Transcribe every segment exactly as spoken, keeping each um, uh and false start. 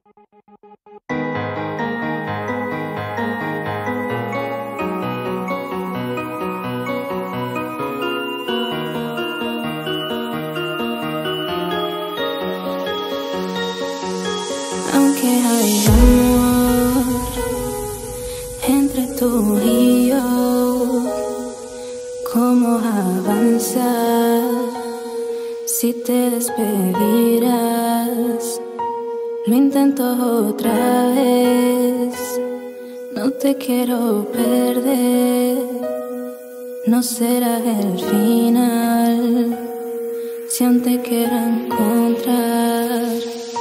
Aunque hay amor entre tú y yo, ¿cómo avanzar si te despedirás? Lo intento otra vez, no te quiero perder, no será el final si aún te quiero encontrar.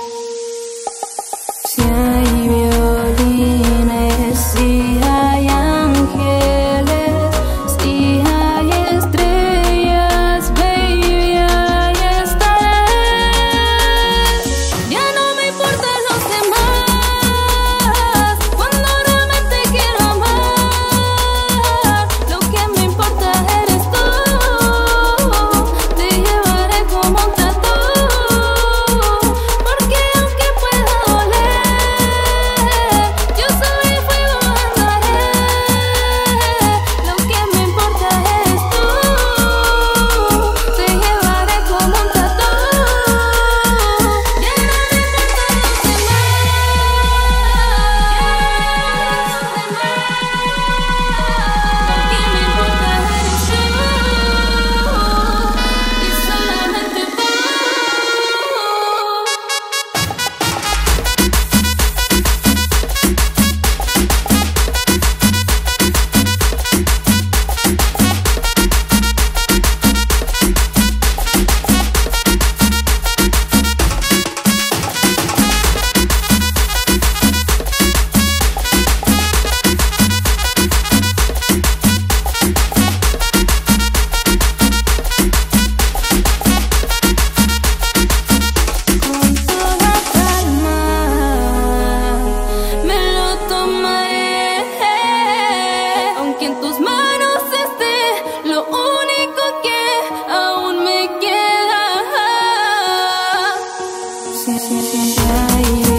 Si hay violines, si hay ángeles, si hay estrellas, baby, ahí estaré. Ya no me importan los demás, cuando realmente quiero amar. Lo que me importa eres tú, te llevaré como un tatu, porque aunque pueda doler, yo soy fuego andaré. Lo que me importa eres tú, te llevaré como un tatu. Ya no me importan los demás, lo que me importa eres tú, y solamente tú. Con toda calma me lo tomaré, aunque en tus manos esté lo único que aún me queda. Si, si, si hay